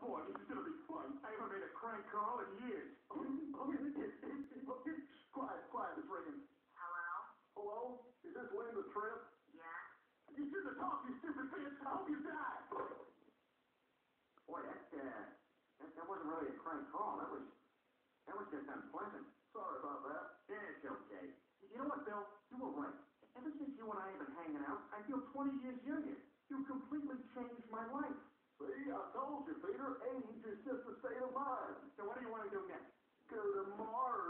boy, this is gonna be fun. I haven't made a crank call in years. Quiet, it's ringing. Hello? Hello? Is this Lynn the Trip? Yeah? You shouldn't have talked, you stupid bitch. I hope you die. Boy, that wasn't really a crank call. That was just unpleasant. Sorry about that. Yeah, it's okay. You know what, Bill? You were right. Ever since you and I have been hanging out, I feel 20 years younger. You completely changed my life. See, I told you, Peter, age is just a state of mind. So what do you want to do next? Go to Mars.